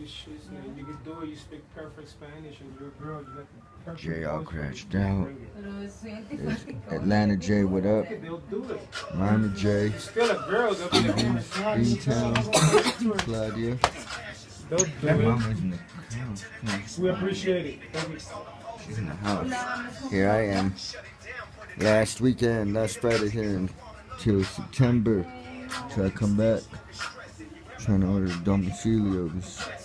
You can do it, you speak perfect Spanish, and you're a girl, you got the perfect Jay all voice for it. crashed out. It's Atlanta J, what up? They'll do it. Miami J, You're still a girl, they'll be the B-Town, Claudia. They'll do That it. mama's in the house. We appreciate it. Thank you. She's in the house. Here I am. Last weekend, last Friday here until September. Till I come back. Trying to order domicilios.